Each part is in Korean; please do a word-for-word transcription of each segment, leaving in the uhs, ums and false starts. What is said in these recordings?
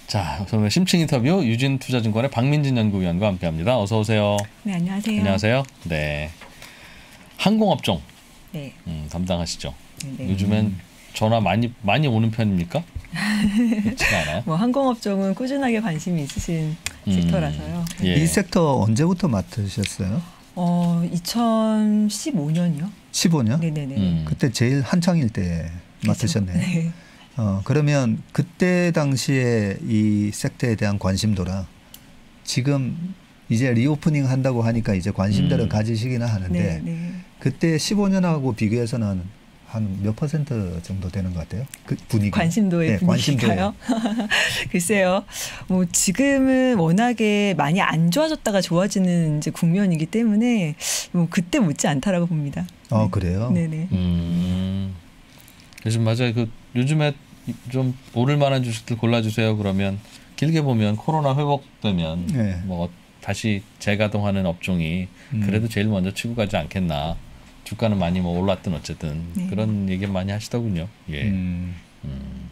자, 그러면 심층 인터뷰 유진투자증권의 박민진 연구위원과 함께합니다. 어서 오세요. 네, 안녕하세요. 안녕하세요. 네, 항공업종 네. 음, 담당하시죠. 네. 요즘엔 전화 많이 많이 오는 편입니까? 그렇지 않아요? 뭐 항공업종은 꾸준하게 관심이 있으신 음, 섹터라서요. 예. 이 섹터 언제부터 맡으셨어요? 어, 이천십오 년이요? 십오 년? 네네네. 음. 그때 제일 한창일 때 맡으셨네요. 네. 어, 그러면 그때 당시에 이 섹터에 대한 관심도랑 지금 이제 리오프닝 한다고 하니까 이제 관심들을 음. 가지시기는 하는데 네, 네. 그때 십오 년하고 비교해서는 한 몇 퍼센트 정도 되는 것 같아요? 그 분위기. 관심도의 네, 분위기가요? 글쎄요. 뭐 지금은 워낙에 많이 안 좋아졌다가 좋아지는 이제 국면이기 때문에 뭐 그때 못지 않다라고 봅니다. 어, 네. 그래요? 네네. 음. 요즘 맞아요. 그 요즘에 좀 오를 만한 주식들 골라주세요. 그러면 길게 보면 코로나 회복되면 네. 뭐 다시 재가동하는 업종이 음. 그래도 제일 먼저 치고 가지 않겠나. 주가는 많이 뭐 올랐든 어쨌든 네. 그런 얘기 많이 하시더군요. 예. 음. 음.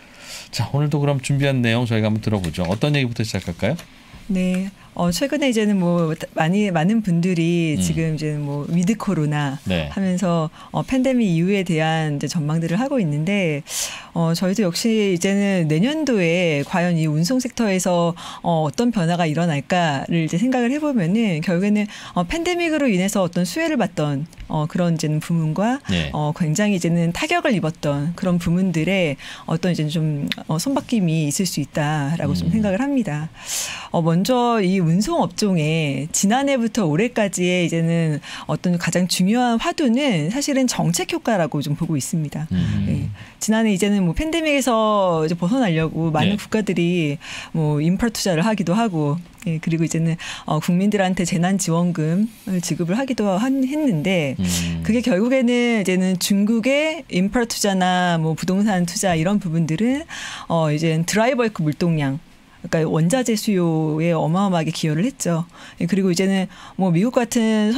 자, 오늘도 그럼 준비한 내용 저희가 한번 들어보죠. 어떤 얘기부터 시작할까요? 네. 어, 최근에 이제는 뭐 많이 많은 분들이 음. 지금 이제 뭐 위드 코로나 네. 하면서 어, 팬데믹 이후에 대한 이제 전망들을 하고 있는데 어, 저희도 역시 이제는 내년도에 과연 이 운송 섹터에서 어, 어떤 변화가 일어날까를 이제 생각을 해보면은 결국에는 어, 팬데믹으로 인해서 어떤 수혜를 받던 어, 그런 이제는 부문과 네. 어, 굉장히 이제는 타격을 입었던 그런 부문들의 어떤 이제 좀 어, 손바뀜이 있을 수 있다라고 음. 좀 생각을 합니다. 어, 먼저 이 운송 업종에 지난해부터 올해까지의 이제는 어떤 가장 중요한 화두는 사실은 정책 효과라고 좀 보고 있습니다. 음. 네. 지난해 이제는 뭐 팬데믹에서 이제 벗어나려고 많은 네. 국가들이 뭐 인프라 투자를 하기도 하고, 예, 그리고 이제는 어, 국민들한테 재난지원금을 지급을 하기도 한, 했는데, 음. 그게 결국에는 이제는 중국의 인프라 투자나 뭐 부동산 투자 이런 부분들은 어, 이제 드라이버크 물동량, 그러니까 원자재 수요에 어마어마하게 기여를 했죠. 그리고 이제는 뭐 미국 같은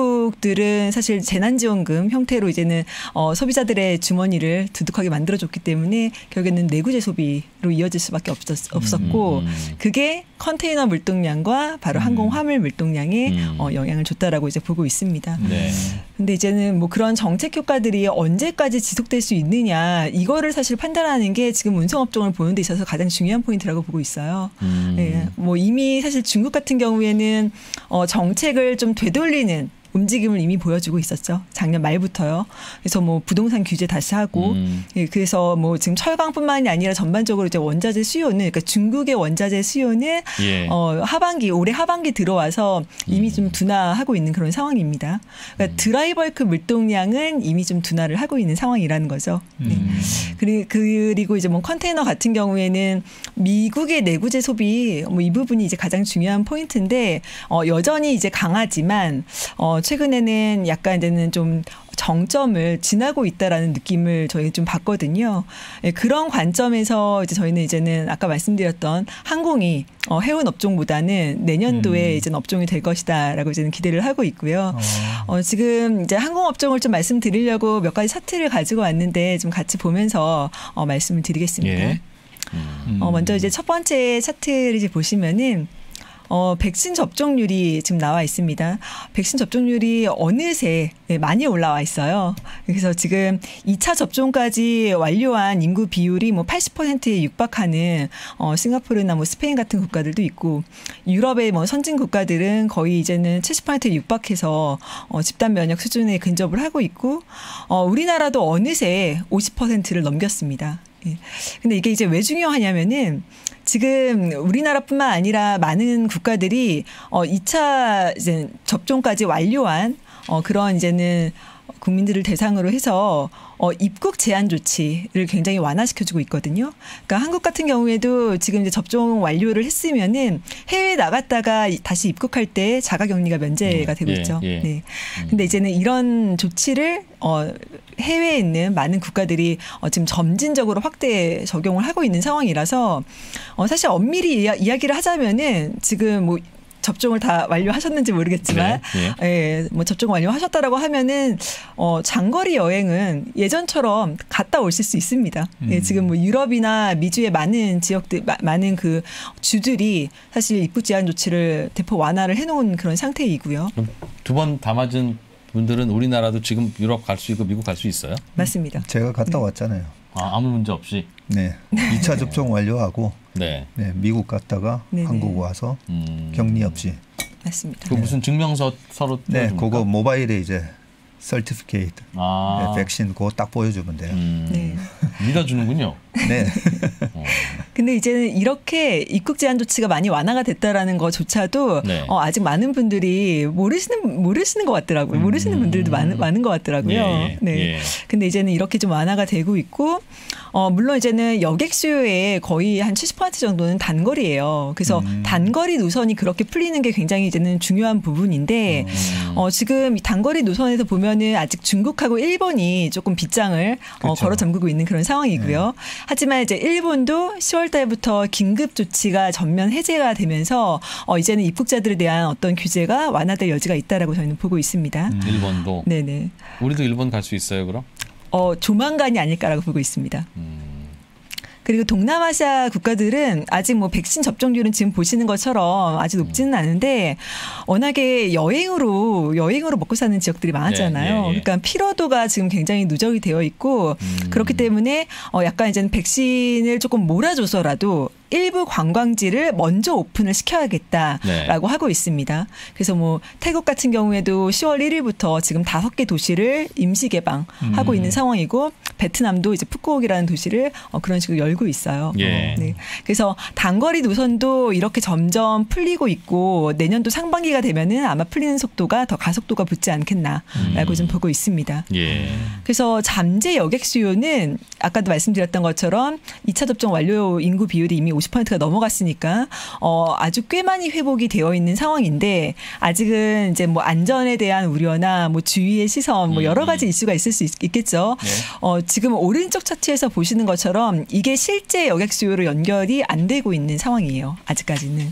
선진국들은 사실 재난지원금 형태로 이제는 어 소비자들의 주머니를 두둑하게 만들어줬기 때문에 결국에는 내구재 소비로 이어질 수밖에 없었, 없었고 음, 음. 그게 컨테이너 물동량과 바로 음. 항공 화물 물동량에 음. 어, 영향을 줬다라고 이제 보고 있습니다. 네. 근데 이제는 뭐 그런 정책 효과들이 언제까지 지속될 수 있느냐 이거를 사실 판단하는 게 지금 운송업종을 보는 데 있어서 가장 중요한 포인트라고 보고 있어요. 음. 예, 뭐 이미 사실 중국 같은 경우에는 어, 정책을 좀 되돌리는 움직임을 이미 보여주고 있었죠. 작년 말부터요. 그래서 뭐 부동산 규제 다시 하고, 음. 예, 그래서 뭐 지금 철강뿐만이 아니라 전반적으로 이제 원자재 수요는, 그러니까 중국의 원자재 수요는 예. 어, 하반기 올해 하반기 들어와서 이미 음. 좀 둔화하고 있는 그런 상황입니다. 그러니까 음. 드라이버크 물동량은 이미 좀 둔화를 하고 있는 상황이라는 거죠. 네. 음. 그리- 그리고 이제 뭐 컨테이너 같은 경우에는 미국의 내구재 소비 뭐 이 부분이 이제 가장 중요한 포인트인데 어, 여전히 이제 강하지만 어, 최근에는 약간 이제는 좀 정점을 지나고 있다라는 느낌을 저희 좀 받거든요. 예, 그런 관점에서 이제 저희는 이제는 아까 말씀드렸던 항공이 어, 해운 업종보다는 내년도에 음. 이제 업종이 될 것이다라고 이제는 기대를 하고 있고요. 어. 어, 지금 이제 항공 업종을 좀 말씀드리려고 몇 가지 차트를 가지고 왔는데 좀 같이 보면서 어, 말씀을 드리겠습니다. 예. 음. 어, 먼저 이제 첫 번째 차트를 이제 보시면은 어, 백신 접종률이 지금 나와 있습니다. 백신 접종률이 어느새 많이 올라와 있어요. 그래서 지금 이 차 접종까지 완료한 인구 비율이 뭐 팔십 퍼센트에 육박하는 어, 싱가포르나 뭐 스페인 같은 국가들도 있고 유럽의 뭐 선진 국가들은 거의 이제는 칠십 퍼센트에 육박해서 어, 집단 면역 수준에 근접을 하고 있고 어, 우리나라도 어느새 오십 퍼센트를 넘겼습니다. 예. 근데 이게 이제 왜 중요하냐면은 지금 우리나라뿐만 아니라 많은 국가들이 어 이 차 이제 접종까지 완료한 어 그런 이제는 국민들을 대상으로 해서 어, 입국 제한 조치를 굉장히 완화시켜주고 있거든요. 그러니까 한국 같은 경우에도 지금 이제 접종 완료를 했으면은 해외에 나갔다가 다시 입국할 때 자가격리가 면제가 되고 예, 있죠. 예. 네. 근데 이제는 이런 조치를 어, 해외에 있는 많은 국가들이 어, 지금 점진적으로 확대 적용을 하고 있는 상황이라서 어, 사실 엄밀히 이야, 이야기를 하자면은 지금 뭐 접종을 다 완료하셨는지 모르겠지만, 네, 예. 예, 뭐 접종 완료하셨다라고 하면은 어, 장거리 여행은 예전처럼 갔다 오실 수 있습니다. 음. 예, 지금 뭐 유럽이나 미주의 많은 지역들, 마, 많은 그 주들이 사실 입국 제한 조치를 대폭 완화를 해놓은 그런 상태이고요. 두 번 다 맞은 분들은 우리나라도 지금 유럽 갈 수 있고 미국 갈 수 있어요? 맞습니다. 제가 갔다 왔잖아요. 아, 아무 문제 없이. 네. 이 차 접종 완료하고 네. 네, 미국 갔다가 네네. 한국 와서 음. 격리 없이. 맞습니다. 그 무슨 증명서 서로 네, 띄워줍니까? 그거 모바일에 이제 서티피케이트, 아. 네, 백신 그거 딱 보여주면 돼요. 음. 네. 믿어주는군요. 네. 어. 근데 이제는 이렇게 입국 제한 조치가 많이 완화가 됐다라는 것조차도 네. 어, 아직 많은 분들이 모르시는 모르시는 것 같더라고요. 모르시는 분들도 많은 많은 것 같더라고요. 예, 네. 예. 근데 이제는 이렇게 좀 완화가 되고 있고, 어, 물론 이제는 여객 수요의 거의 한 칠십 퍼센트 정도는 단거리예요. 그래서 음. 단거리 노선이 그렇게 풀리는 게 굉장히 이제는 중요한 부분인데, 음. 어, 지금 이 단거리 노선에서 보면은 아직 중국하고 일본이 조금 빗장을 어, 그렇죠. 걸어 잠그고 있는 그런 상황이고요. 네. 하지만 이제 일본도 시월 달부터 긴급 조치가 전면 해제가 되면서 어, 이제는 입국자들에 대한 어떤 규제가 완화될 여지가 있다라고 저희는 보고 있습니다. 음. 일본도. 네네. 우리도 일본 갈 수 있어요, 그럼? 어, 조만간이 아닐까라고 보고 있습니다. 음. 그리고 동남아시아 국가들은 아직 뭐 백신 접종률은 지금 보시는 것처럼 아주 높지는 않은데 워낙에 여행으로 여행으로 먹고 사는 지역들이 많았잖아요. 예, 예, 예. 그러니까 피로도가 지금 굉장히 누적이 되어 있고 음. 그렇기 때문에 어 약간 이제는 백신을 조금 몰아줘서라도 일부 관광지를 먼저 오픈을 시켜야겠다라고 네. 하고 있습니다. 그래서 뭐 태국 같은 경우에도 시월 일일부터 지금 다섯 개 도시를 임시 개방하고 음. 있는 상황이고 베트남도 이제 푸꾸옥이라는 도시를 어 그런 식으로 열고 있어요. 예. 네. 그래서 단거리 노선도 이렇게 점점 풀리고 있고 내년도 상반기가 되면은 아마 풀리는 속도가 더 가속도가 붙지 않겠나라고 음. 좀 보고 있습니다. 예. 그래서 잠재 여객 수요는 아까도 말씀드렸던 것처럼 이 차 접종 완료 인구 비율이 이미 오십 퍼센트가 넘어갔으니까 어 아주 꽤 많이 회복이 되어 있는 상황인데 아직은 이제 뭐 안전에 대한 우려나 뭐 주위의 시선 뭐 여러 가지 이슈가 있을 수 있, 있겠죠. 네. 어 지금 오른쪽 차트에서 보시는 것처럼 이게 실제 여객 수요로 연결이 안 되고 있는 상황이에요. 아직까지는.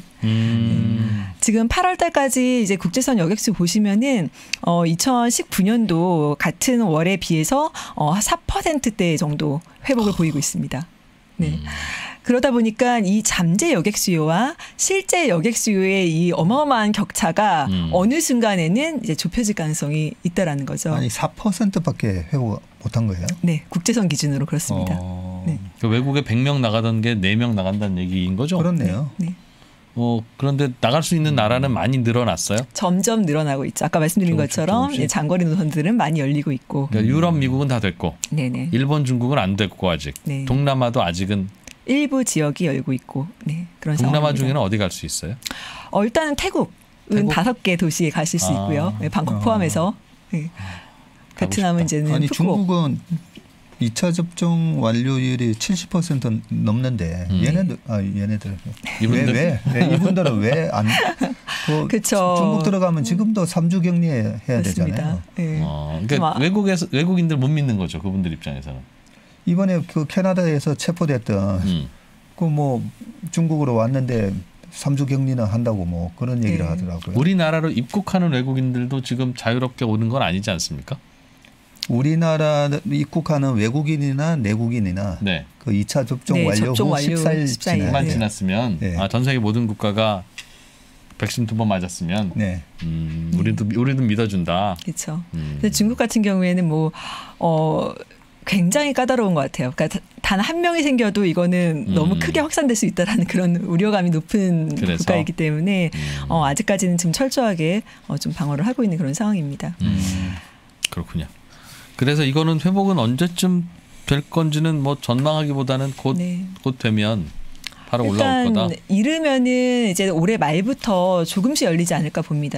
음. 지금 팔월 달까지 이제 국제선 여객수 보시면은 어 이천십구 년도 같은 월에 비해서 어 사 퍼센트대 정도 회복을 보이고 있습니다. 네. 음. 그러다 보니까 이 잠재 여객 수요와 실제 여객 수요의 이 어마어마한 격차가 음. 어느 순간에는 이제 좁혀질 가능성이 있다라는 거죠. 아니 사 퍼센트밖에 회복 못한 거예요? 네, 국제선 기준으로 그렇습니다. 어. 네. 그 외국에 백 명 나가던 게 네 명 나간다는 얘기인 거죠? 그렇네요. 네. 어, 그런데 나갈 수 있는 나라는 많이 늘어났어요? 점점 늘어나고 있죠. 아까 말씀드린 조금씩, 것처럼 조금씩. 예, 장거리 노선들은 많이 열리고 있고. 그러니까 유럽, 미국은 다 됐고 네네. 일본, 중국은 안 됐고 아직. 네. 동남아도 아직은. 일부 지역이 열고 있고, 네 그런 동남아 상황입니다. 중에는 어디 갈 수 있어요? 어, 일단은 태국은 태국? 다섯 개 도시에 가실 수 아. 있고요. 네, 방콕 어. 포함해서. 네. 베트남은 이제는 아니 푸꾸옥. 중국은 이 차 접종 완료율이 칠십 퍼센트 넘는데 음. 얘네들 아 얘네들 이분들? 왜 왜 네, 이분들은 왜안 그 그쵸. 중국 들어가면 지금도 삼 주 격리해야 되잖아요. 맞습니다. 네. 어, 좀 그러니까 아- 외국에서 외국인들 못 믿는 거죠. 그분들 입장에서는. 이번에 그 캐나다에서 체포됐던 음. 그 뭐 중국으로 왔는데 삼 주 격리는 한다고 뭐 그런 얘기를 네. 하더라고요. 우리나라로 입국하는 외국인들도 지금 자유롭게 오는 건 아니지 않습니까? 우리나라 입국하는 외국인이나 내국인이나 네. 그 이 차 접종 네, 완료 접종 후 완료 십사 일 십사 일. 지나야 만 네. 돼요. 지났으면 네. 아, 전 세계 모든 국가가 백신 두 번 맞았으면 네. 음, 우리도 우리도 믿어준다. 그렇죠. 음. 근데 중국 같은 경우에는 뭐 어. 굉장히 까다로운 것 같아요. 그러니까 단 한 명이 생겨도 이거는 음. 너무 크게 확산될 수 있다라는 그런 우려감이 높은 그래서? 국가이기 때문에 음. 어, 아직까지는 좀 철저하게 어, 좀 방어를 하고 있는 그런 상황입니다. 음, 그렇군요. 그래서 이거는 회복은 언제쯤 될 건지는 뭐 전망하기보다는 곧, 네. 곧 되면 바로 올라올 일단 거다. 이르면은 이제 올해 말부터 조금씩 열리지 않을까 봅니다.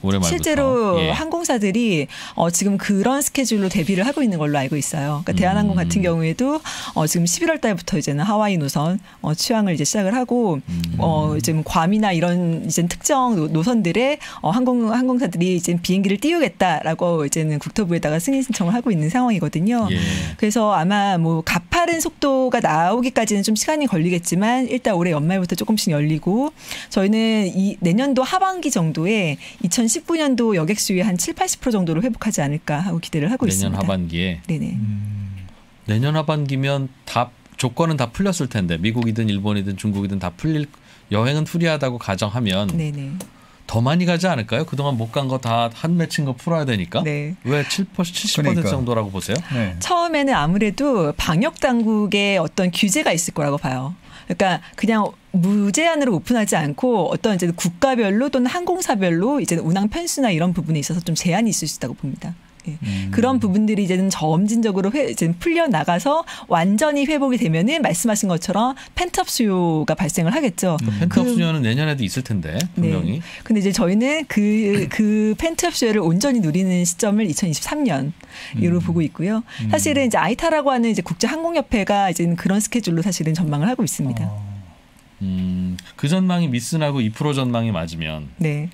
올해 말부터. 실제로 예. 항공사들이 어, 지금 그런 스케줄로 대비를 하고 있는 걸로 알고 있어요. 그러니까 음. 대한항공 같은 경우에도 어, 지금 십일월 달부터 이제는 하와이 노선 어, 취항을 이제 시작을 하고 음. 어, 지금 괌이나 이런 이제 특정 노, 노선들의 어, 항공 항공사들이 이제 비행기를 띄우겠다라고 이제는 국토부에다가 승인 신청을 하고 있는 상황이거든요. 예. 그래서 아마 뭐 가파른 속도가 나오기까지는 좀 시간이 걸리겠지만 일단 올해 연말부터 조금씩 열리고 저희는 이 내년도 하반기 정도에 이천십구 년도 여객 수요 한 칠, 팔십 퍼센트 정도로 회복하지 않을까 하고 기대를 하고 내년 있습니다. 하반기에. 네네. 음. 내년 하반기면 다 조건은 다 풀렸을 텐데 미국이든 일본이든 중국이든 다 풀릴 여행은 프리하다고 가정하면 네네. 더 많이 가지 않을까요? 그동안 못 간 거 다 한 맺힌 거 풀어야 되니까. 네. 왜 칠 퍼센트, 칠십 퍼센트 그러니까. 정도라고 보세요? 네. 처음에는 아무래도 방역 당국의 어떤 규제가 있을 거라고 봐요. 그러니까 그냥 무제한으로 오픈하지 않고 어떤 이제 국가별로 또는 항공사별로 이제 운항 편수나 이런 부분에 있어서 좀 제한이 있을 수 있다고 봅니다. 예. 음. 그런 부분들이 이제는 점진적으로 회, 이제 풀려 나가서 완전히 회복이 되면은 말씀하신 것처럼 펜트업 수요가 발생을 하겠죠. 그 펜트업 그- 수요는 내년에도 있을 텐데 분명히. 네. 근데 이제 저희는 그, 그 펜트업 수요를 온전히 누리는 시점을 이천이십삼 년으로 음. 보고 있고요. 사실은 이제 아이타라고 하는 이제 국제항공협회가 이제는 그런 스케줄로 사실은 전망을 하고 있습니다. 어. 음, 그 전망이 미슨하고 이 퍼센트 전망이 맞으면 네.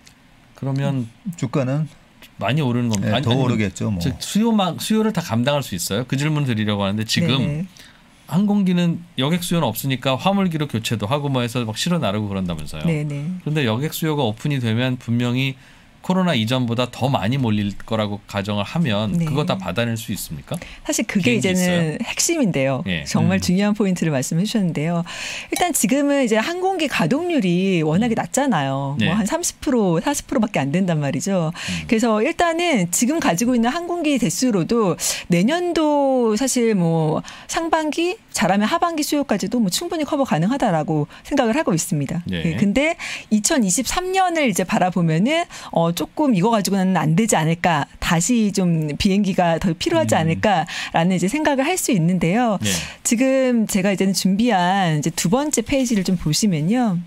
그러면 주가는 많이 오르는 겁니다. 네, 아니, 더 아니, 오르겠죠. 뭐. 즉 수요만 수요를 다 감당할 수 있어요? 그 질문 드리려고 하는데 지금 네네. 항공기는 여객 수요는 없으니까 화물기로 교체도 하고 뭐 해서 막 실어 나르고 그런다면서요. 네네. 그런데 여객 수요가 오픈이 되면 분명히 코로나 이전보다 더 많이 몰릴 거라고 가정을 하면 네. 그거 다 받아낼 수 있습니까? 사실 그게 비행기 이제는 있어요? 핵심인데요. 예. 정말 음. 중요한 포인트를 말씀해 주셨는데요. 일단 지금은 이제 항공기 가동률이 워낙에 낮잖아요. 네. 뭐 한 삼십 퍼센트, 사십 퍼센트밖에 안 된단 말이죠. 음. 그래서 일단은 지금 가지고 있는 항공기 대수로도 내년도 사실 뭐 상반기 잘하면 하반기 수요까지도 뭐 충분히 커버 가능하다라고 생각을 하고 있습니다. 네. 예, 근데 이천이십삼 년을 이제 바라보면은 어 조금 이거 가지고는 안 되지 않을까, 다시 좀 비행기가 더 필요하지 음. 않을까라는 이제 생각을 할 수 있는데요. 네. 지금 제가 이제는 준비한 이제 두 번째 페이지를 좀 보시면요.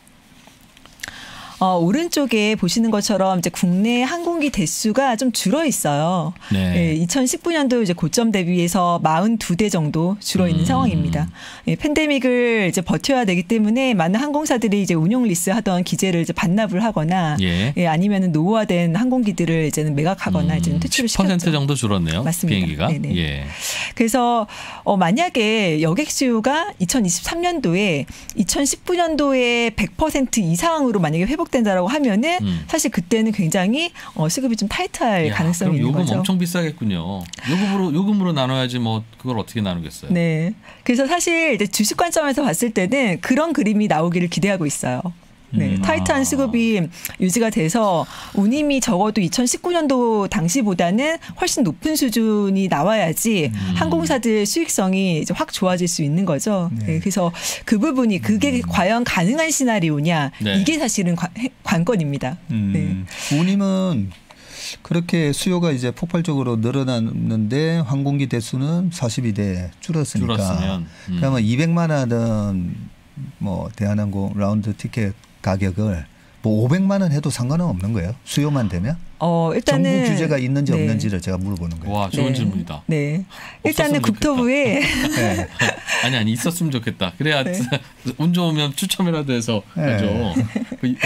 어, 오른쪽에 보시는 것처럼 이제 국내 항공기 대수가 좀 줄어 있어요. 네. 예, 이천십구 년도 이제 고점 대비해서 사십이 대 정도 줄어 있는 음. 상황입니다. 예, 팬데믹을 이제 버텨야 되기 때문에 많은 항공사들이 이제 운용 리스 하던 기재를 이제 반납을 하거나 예. 예, 아니면은 노후화된 항공기들을 이제는 매각하거나 음, 이제는 퇴출을 십 퍼센트 시켰죠. 정도 줄었네요. 맞습니다. 비행기가. 네네. 예. 그래서 어, 만약에 여객 수요가 이천이십삼 년도에 이천십구 년도에 백 퍼센트 이상으로 만약에 회복된다라고 하면은 음. 사실 그때는 굉장히 어, 수급이 좀 타이트할 야, 가능성이 그럼 있는 요금 거죠. 엄청 비싸겠군요. 요금으로 요금으로 나눠야지 뭐 그걸 어떻게 나누겠어요? 네. 그래서 사실 이제 주식 관점에서 봤을 때는 그런 그림이 나오기를 기대하고 있어요. 네. 음. 타이트한 아. 수급이 유지가 돼서 운임이 적어도 이천십구 년도 당시보다는 훨씬 높은 수준이 나와야지 음. 항공사들 수익성이 이제 확 좋아질 수 있는 거죠. 네. 네. 그래서 그 부분이 그게 과연 가능한 시나리오냐, 네. 이게 사실은 관, 관건입니다. 음. 운임은 그렇게 수요가 이제 폭발적으로 늘어났는데 항공기 대수는 사십이 대 줄었으니까. 줄었으면. 음. 그러면 이백만 하던 뭐 대한항공 라운드 티켓 가격을 뭐 오백만 원 해도 상관은 없는 거예요. 수요만 되면. 어, 일단은 정부 규제가 있는지 네. 없는지를 제가 물어보는 거예요. 와, 좋은 네. 질문이다. 네. 일단은 없었으면 좋겠다. 국토부에 네. 아니 아니 있었으면 좋겠다. 그래야 네. 운 좋으면 추첨이라도 해서 네. 하죠. 그-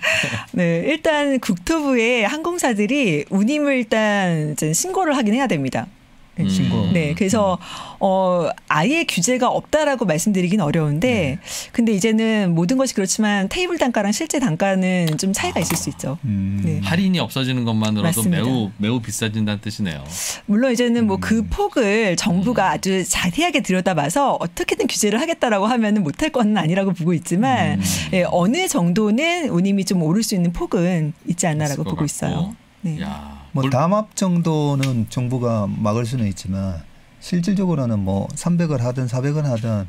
네, 일단 국토부에 항공사들이 운임을 일단 이제 신고를 하긴 해야 됩니다. 네. 음. 신고. 네, 그래서 어 아예 규제가 없다라고 말씀드리긴 어려운데, 근데 이제는 모든 것이 그렇지만 테이블 단가랑 실제 단가는 좀 차이가 있을 수 있죠. 음. 네. 할인이 없어지는 것만으로도 맞습니다. 매우 매우 비싸진다는 뜻이네요. 물론 이제는 뭐 음. 그 폭을 정부가 아주 자세하게 들여다봐서 어떻게든 규제를 하겠다라고 하면은 못할 건 아니라고 보고 있지만, 음. 예, 어느 정도는 운임이 좀 오를 수 있는 폭은 있지 않나라고 있을 것 보고 같고. 있어요. 네. 야, 뭐 뭘- 담합 정도는 정부가 막을 수는 있지만 실질적으로는 뭐 삼백을 하든 사백을 하든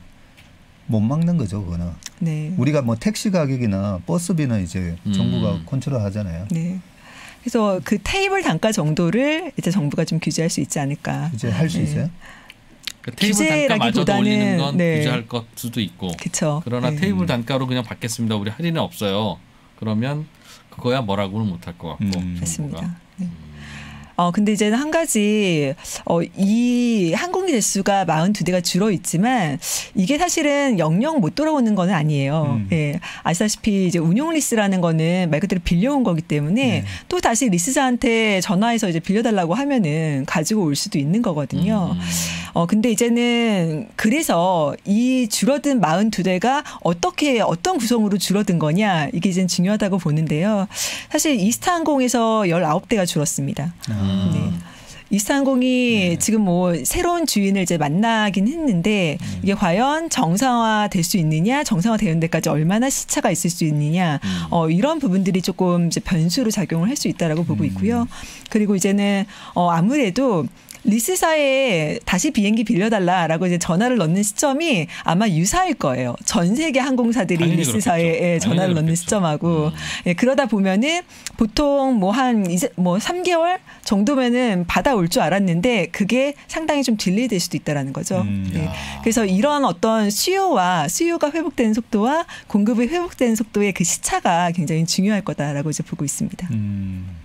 못 막는 거죠, 그거는. 네. 우리가 뭐 택시 가격이나 버스비는 이제 음. 정부가 컨트롤 하잖아요. 네. 그래서 그 테이블 단가 정도를 이제 정부가 좀 규제할 수 있지 않을까. 이제 할 수 네. 있어요? 그 테이블 단가마저도 규제라기보다는, 올리는 건 네. 규제할 것 수도 있고. 그렇죠. 그러나 네. 테이블 단가로 그냥 받겠습니다. 우리 할인은 없어요. 그러면 그거야 뭐라고는 못할 것 같고. 음. 맞습니다. 네. 어, 근데 이제는 한 가지, 어, 이 항공기 대수가 사십이 대가 줄어 있지만 이게 사실은 영영 못 돌아오는 건 아니에요. 음. 예. 아시다시피 이제 운용 리스라는 거는 말 그대로 빌려온 거기 때문에 네. 또 다시 리스자한테 전화해서 이제 빌려달라고 하면은 가지고 올 수도 있는 거거든요. 음. 어, 근데 이제는 그래서 이 줄어든 사십이 대가 어떻게, 어떤 구성으로 줄어든 거냐 이게 이제 중요하다고 보는데요. 사실 이스타항공에서 십구 대가 줄었습니다. 아. 네. 이스타항공이 네. 지금 뭐 새로운 주인을 이제 만나긴 했는데 음. 이게 과연 정상화 될 수 있느냐, 정상화 되는 데까지 얼마나 시차가 있을 수 있느냐, 음. 어, 이런 부분들이 조금 이제 변수로 작용을 할 수 있다라고 보고 음. 있고요. 그리고 이제는 어, 아무래도 리스사에 다시 비행기 빌려달라라고 이제 전화를 넣는 시점이 아마 유사할 거예요. 전 세계 항공사들이 당연히 리스사에 그렇겠죠. 예, 전화를 당연히 넣는 그렇겠죠. 시점하고 음. 예, 그러다 보면은 보통 뭐 한 이제 뭐 삼 개월 정도면은 받아올 줄 알았는데 그게 상당히 좀 딜레이 될 수도 있다라는 거죠. 음. 예. 야. 그래서 이런 어떤 수요와 수요가 회복되는 속도와 공급이 회복되는 속도의 그 시차가 굉장히 중요할 거다라고 이제 보고 있습니다. 음.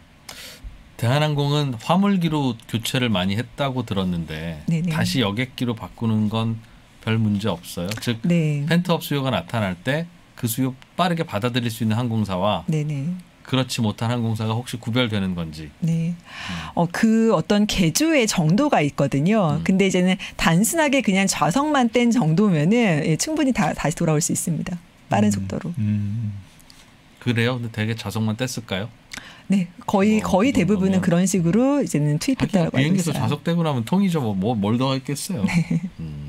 대한항공은 화물기로 교체를 많이 했다고 들었는데 네네. 다시 여객기로 바꾸는 건 별 문제 없어요. 즉 네. 펜트업 수요가 나타날 때 그 수요 빠르게 받아들일 수 있는 항공사와 네네. 그렇지 못한 항공사가 혹시 구별되는 건지. 네. 어, 그 어떤 개조의 정도가 있거든요. 음. 근데 이제는 단순하게 그냥 좌석만 뗀 정도면은 예, 충분히 다, 다시 돌아올 수 있습니다. 빠른 음. 속도로. 음. 그래요? 근데 되게 좌석만 뗐을까요? 네. 거의, 어, 거의 그 대부분은 정도면. 그런 식으로 이제는 하긴 투입했다라고 알고 비행기에서 있어요. 좌석떼고 나면 통이죠. 뭐뭘 더 했겠어요. 네. 음,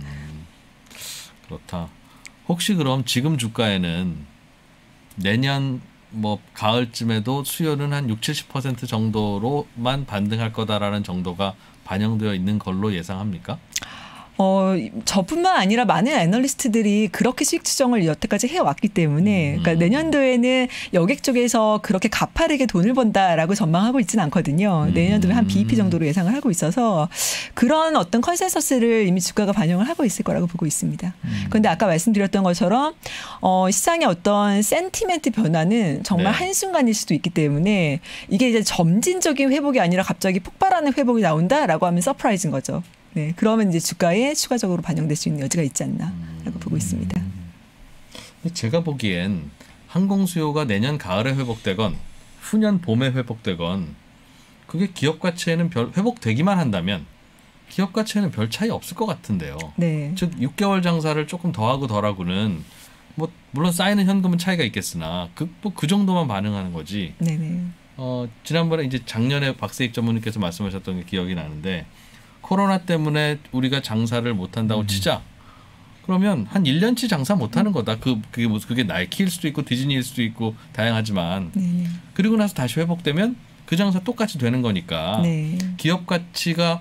그렇다. 혹시 그럼 지금 주가에는 내년 뭐 가을쯤에도 수요는 한 육십, 칠십 퍼센트 정도로만 반등할 거다라는 정도가 반영되어 있는 걸로 예상합니까? 어, 저뿐만 아니라 많은 애널리스트들이 그렇게 수익 추정을 여태까지 해왔기 때문에, 음. 그러니까 내년도에는 여객 쪽에서 그렇게 가파르게 돈을 번다라고 전망하고 있지는 않거든요. 음. 내년도에 한 비이피 정도로 예상을 하고 있어서 그런 어떤 컨센서스를 이미 주가가 반영을 하고 있을 거라고 보고 있습니다. 음. 그런데 아까 말씀드렸던 것처럼 어, 시장의 어떤 센티멘트 변화는 정말 네. 한순간일 수도 있기 때문에 이게 이제 점진적인 회복이 아니라 갑자기 폭발하는 회복이 나온다라고 하면 서프라이즈인 거죠. 네, 그러면 이제 주가에 추가적으로 반영될 수 있는 여지가 있지 않나라고 음. 보고 있습니다. 근데 제가 보기엔 항공 수요가 내년 가을에 회복되건 후년 봄에 회복되건 그게 기업 가치에는 별 회복되기만 한다면 기업 가치에는 별 차이 없을 것 같은데요. 네, 즉 육 개월 장사를 조금 더하고 덜하고는 뭐 물론 쌓이는 현금은 차이가 있겠으나 그, 뭐 그 정도만 반응하는 거지. 네, 네, 어, 지난번에 이제 작년에 박세익 전무님께서 말씀하셨던 게 기억이 나는데 코로나 때문에 우리가 장사를 못한다고 음. 치자. 그러면 한 일 년치 장사 못하는 거다. 그 그게 뭐 그게 나이키일 수도 있고 디즈니일 수도 있고 다양하지만 네, 네. 그리고 나서 다시 회복되면 그 장사 똑같이 되는 거니까 네. 기업 가치가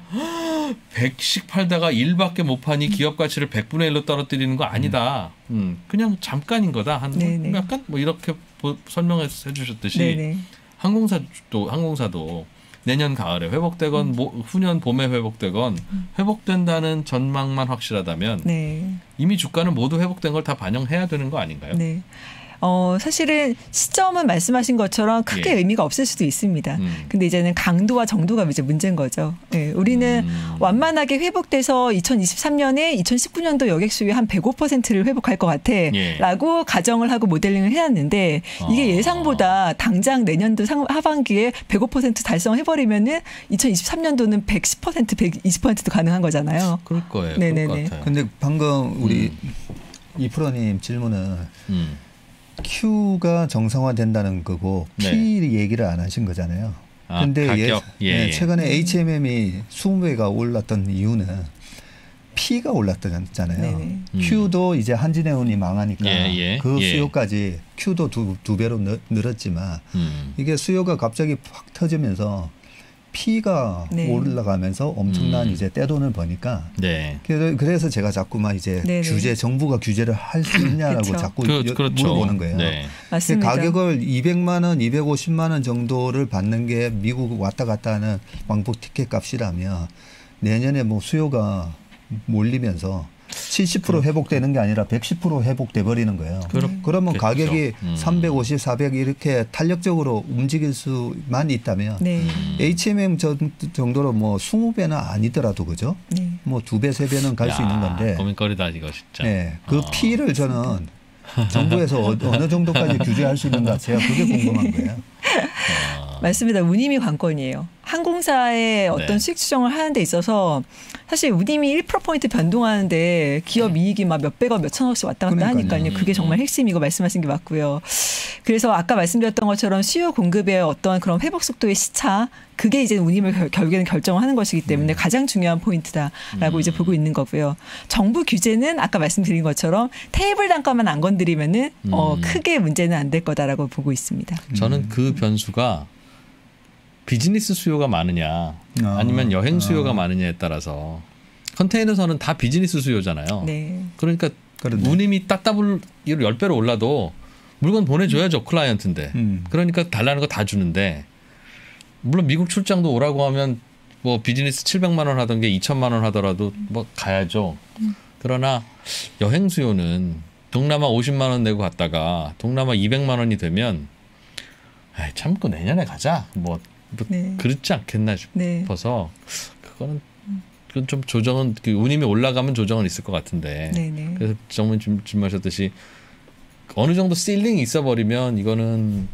백씩 팔다가 일밖에 못 파니 기업 가치를 백분의 일로 떨어뜨리는 거 아니다. 음, 그냥 잠깐인 거다. 한 네, 네. 약간 뭐 이렇게 설명해 주셨듯이 네, 네. 항공사도 항공사도 내년 가을에 회복되건 음. 모, 후년 봄에 회복되건 회복된다는 전망만 확실하다면 네. 이미 주가는 모두 회복된 걸 다 반영해야 되는 거 아닌가요? 네. 어, 사실은 시점은 말씀하신 것처럼 크게 예. 의미가 없을 수도 있습니다. 음. 근데 이제는 강도와 정도가 이제 문제인 거죠. 네, 우리는 음. 완만하게 회복돼서 이천이십삼 년에 이천십구 년도 여객 수요 한 백오 퍼센트를 회복할 것 같아 예. 라고 가정을 하고 모델링을 해놨는데 이게 아. 예상보다 당장 내년도 상, 하반기에 백오 퍼센트 달성해버리면은 이천이십삼 년도는 백십 퍼센트, 백이십 퍼센트도 가능한 거잖아요. 그럴 거예요. 네네네. 그럴 것 같아요. 근데 방금 우리 이 프로님 질문은 음. Q가 정상화된다는 거고 네. P 얘기를 안 하신 거잖아요. 아, 근데 가격. 예, 예, 예, 예. 최근에 에이치엠엠이 이십 배가 올랐던 이유는 P가 올랐잖아요. 네네. 음. Q도 이제 한진해운이 망하니까 예, 예, 그 예. 수요까지 Q도 두, 두 배로 늘, 늘었지만 음. 이게 수요가 갑자기 팍 터지면서 P가 네. 올라가면서 엄청난 음. 이제 떼돈을 버니까 네. 그래- 그래서 제가 자꾸만 이제 네네. 규제 정부가 규제를 할 수 있냐라고 그쵸. 자꾸 그, 여- 그렇죠. 물어보는 거예요. 네. 맞습니다. 가격을 이백만 원, 이백오십만 원 정도를 받는 게 미국 왔다 갔다 하는 왕복 티켓 값이라면 내년에 뭐 수요가 몰리면서 칠십 퍼센트 회복되는 게 아니라 백십 퍼센트 회복돼 버리는 거예요. 그렇- 그러면 그렇겠죠. 가격이 음. 삼백오십, 사백 이렇게 탄력적으로 움직일 수만 있다면 네. 에이치엠엠 정도로 뭐 이십 배는 아니더라도 그죠? 네. 뭐 두 배, 세 배는 갈 수 있는 건데 고민거리다 이거 진짜. 네, 그 어. 피를 저는 정부에서 어, 어느 정도까지 규제할 수 있는가 제가 그게 궁금한 거예요. 맞습니다. 운임이 관건이에요. 항공사의 어떤 네. 수익 추정을 하는 데 있어서 사실 운임이 일 퍼센트 변동하는데 기업 이익이 막 몇백억 몇천억씩 왔다 갔다 그러니까요. 하니까요. 그게 정말 핵심이고 말씀하신 게 맞고요. 그래서 아까 말씀드렸던 것처럼 수요 공급의 어떤 그런 회복 속도의 시차 그게 이제 운임을 결, 결국에는 결정하는 것이기 때문에 음. 가장 중요한 포인트다라고 음. 이제 보고 있는 거고요. 정부 규제는 아까 말씀드린 것처럼 테이블 단가만 안 건드리면은 어, 음. 크게 문제는 안 될 거다라고 보고 있습니다. 저는 그 변수가 비즈니스 수요가 많으냐 아니면 여행 수요가 아. 많으냐에 따라서 컨테이너선은 다 비즈니스 수요잖아요. 네. 그러니까 그렇네. 운임이 따따블 십 배로 올라도 물건 보내줘야죠 클라이언트인데. 음. 그러니까 달라는 거 다 주는데 물론 미국 출장도 오라고 하면 뭐 비즈니스 칠백만 원 하던 게 이천만 원 하더라도 뭐 가야죠. 그러나 여행 수요는 동남아 오십만 원 내고 갔다가 동남아 이백만 원이 되면 에이, 참고 내년에 가자. 뭐, 뭐 네. 그렇지 않겠나 네. 싶어서 그거는 그건 좀 조정은 그 운임이 올라가면 조정은 있을 것 같은데. 네네. 그래서 정문 질문하셨듯이 어느 정도 실링이 있어버리면 이거는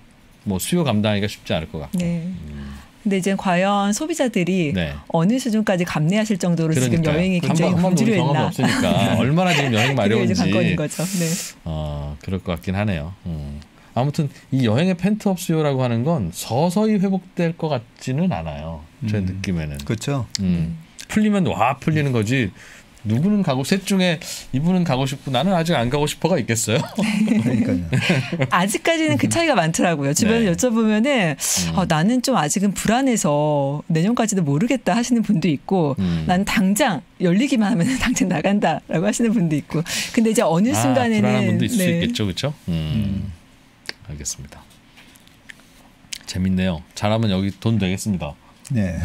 뭐 수요 감당하기가 쉽지 않을 것 같고. 네. 근데 이제 과연 소비자들이 네. 어느 수준까지 감내하실 정도로 지금 그러니까요. 여행이 굉장히 한 번도 우리 경험이 굴주했나? 없으니까 얼마나 지금 여행 그게 이제 마려운지 관건인 거죠. 네. 어, 그럴 것 같긴 하네요. 음. 아무튼 이 여행의 펜트업 수요라고 하는 건 서서히 회복될 것 같지는 않아요. 제 음. 느낌에는. 그렇죠. 음. 풀리면 와 풀리는 거지. 누구는 가고 셋 중에 이분은 가고 싶고 나는 아직 안 가고 싶어가 있겠어요? 그러니까요. 아직까지는 그 차이가 많더라고요. 주변에 네. 여쭤보면은 음. 어, 나는 좀 아직은 불안해서 내년까지도 모르겠다 하시는 분도 있고 음. 난 당장 열리기만 하면 당장 나간다라고 하시는 분도 있고 근데 이제 어느 아, 순간에는 불안한 분도 있을 수 네. 있겠죠, 그렇죠? 음. 알겠습니다. 재밌네요. 잘하면 여기 돈 되겠습니다. 네.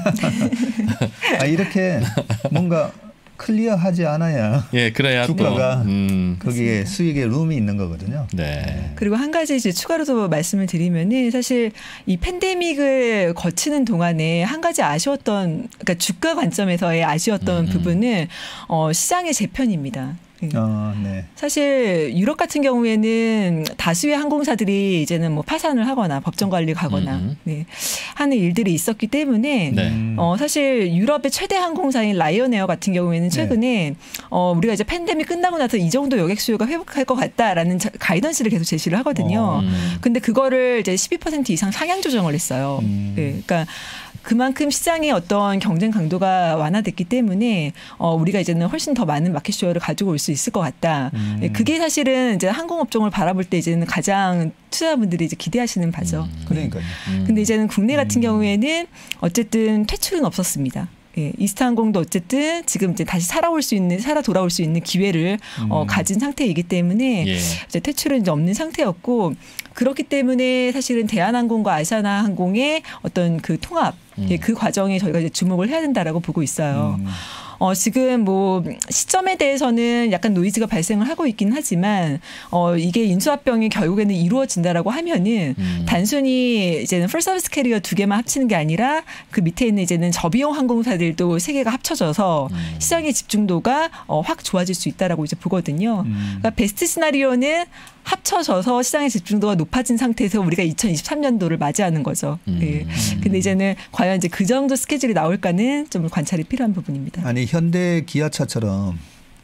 아, 이렇게 뭔가 클리어하지 않아야 예, 그래야 주가가 또 음. 거기에 수익의 룸이 있는 거거든요. 네. 그리고 한 가지 이제 추가로도 말씀을 드리면은 사실 이 팬데믹을 거치는 동안에 한 가지 아쉬웠던 그러니까 주가 관점에서의 아쉬웠던 음, 음. 부분은 어, 시장의 재편입니다. 아, 네. 사실 유럽 같은 경우에는 다수의 항공사들이 이제는 뭐 파산을 하거나 법정 관리 가거나 음, 음. 네, 하는 일들이 있었기 때문에 네. 음. 어, 사실 유럽의 최대 항공사인 라이언에어 같은 경우에는 최근에 어, 우리가 이제 팬데믹 끝나고 나서 이 정도 여객 수요가 회복할 것 같다라는 자, 가이던스를 계속 제시를 하거든요. 어. 음. 근데 그거를 이제 십이 퍼센트 이상 상향 조정을 했어요. 음. 네, 그러니까 그만큼 시장의 어떤 경쟁 강도가 완화됐기 때문에 어, 우리가 이제는 훨씬 더 많은 마켓 쉐어를 가지고 올 수 있을 것 같다. 음. 네, 그게 사실은 이제 항공업종을 바라볼 때 이제는 가장 투자자분들이 이제 기대하시는 바죠. 음. 그러니까요. 음. 근데 이제는 국내 같은 음. 경우에는 어쨌든 퇴출은 없었습니다. 예, 이스타항공도 어쨌든 지금 이제 다시 살아올 수 있는 살아 돌아올 수 있는 기회를 음. 어, 가진 상태이기 때문에 예. 이제 퇴출은 이제 없는 상태였고 그렇기 때문에 사실은 대한항공과 아시아나항공의 어떤 그 통합 음. 예, 그 과정에 저희가 이제 주목을 해야 된다라고 보고 있어요. 음. 어, 지금 뭐 시점에 대해서는 약간 노이즈가 발생을 하고 있긴 하지만 어, 이게 인수합병이 결국에는 이루어진다라고 하면은 음. 단순히 이제는 풀 서비스 캐리어 두 개만 합치는 게 아니라 그 밑에 있는 이제는 저비용 항공사들도 세 개가 합쳐져서 음. 시장의 집중도가 어, 확 좋아질 수 있다라고 이제 보거든요. 음. 그러니까 베스트 시나리오는 합쳐져서 시장의 집중도가 높아진 상태에서 우리가 이천이십삼 년도를 맞이하는 거죠. 음. 예. 근데 이제는 과연 이제 그 정도 스케줄이 나올까는 좀 관찰이 필요한 부분입니다. 아니 현대 기아차처럼